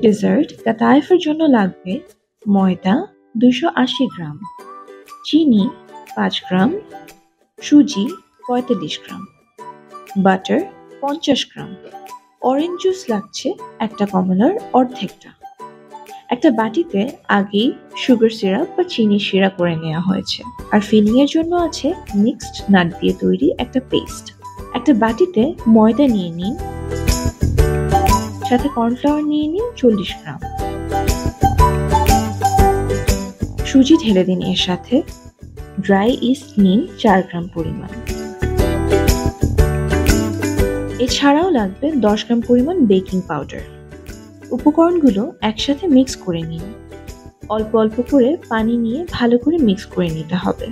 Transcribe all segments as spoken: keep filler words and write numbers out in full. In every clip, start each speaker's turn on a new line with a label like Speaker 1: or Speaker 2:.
Speaker 1: Dessert কাতায়েফের জন্য লাগবে ময়দা দুইশো আশি গ্রাম, চিনি পাঁচ গ্রাম, সুজি পঁয়তাল্লিশ গ্রাম, বাটার পঞ্চাশ গ্রাম, অরেঞ্জ জুস লাগছে একটা কমলার অর্ধেকটা। একটা বাটিতে আগেই সুগার সিরাপ বা চিনি শিরা করে নেওয়া হয়েছে, আর ফিলিং এর জন্য আছে মিক্সড নাট দিয়ে তৈরি একটা পেস্ট। একটা বাটিতে ময়দা নিয়ে নিন, সাথে কর্নফ্লাওয়ার নিয়ে নিন চল্লিশ গ্রাম, সুজি ঢেলে দিন এর সাথে, ড্রাই ইস্ট নিন চার গ্রাম পরিমাণ। এছাড়াও লাগবে দশ গ্রাম পরিমাণ বেকিং পাউডার। উপকরণগুলো একসাথে মিক্স করে নিন, অল্প অল্প করে পানি নিয়ে ভালো করে মিক্স করে নিতে হবে।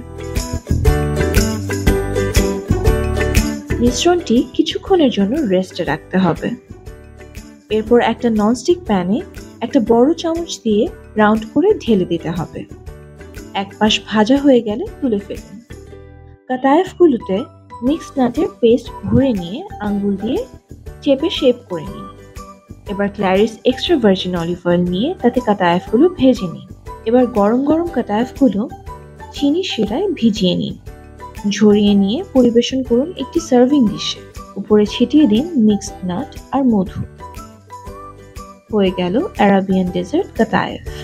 Speaker 1: মিশ্রণটি কিছুক্ষণের জন্য রেস্টে রাখতে হবে। এরপর একটা ননস্টিক প্যানে একটা বড় চামচ দিয়ে রাউন্ড করে ঢেলে দিতে হবে। এক পাশ ভাজা হয়ে গেলে তুলে ফেলুন। কাতায়েফগুলোতে মিক্স নাটের পেস্ট ভরে নিয়ে আঙ্গুল দিয়ে চেপে শেপ করে নিন। এবার Clarice extra virgin olive oil নিয়ে তাতে কাতায়েফগুলো ভেজে নিন। এবার গরম গরম কাতায়েফগুলো চিনি শিরায় ভিজিয়ে নিন। ঝরিয়ে নিয়ে পরিবেশন করুন একটি সার্ভিং ডিশে। উপরে ছিটিয়ে দিন মিক্সড নাট আর মধু। হয়ে গেল আরাবিয়ান ডেজার্ট কাতায়েফ।